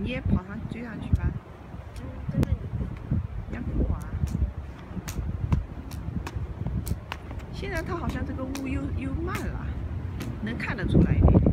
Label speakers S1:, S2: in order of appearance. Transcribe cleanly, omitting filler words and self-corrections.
S1: 你也跑上追上去吧。
S2: 跟着你。
S1: 要过啊！现在它好像这个雾又慢了，能看得出来一点点。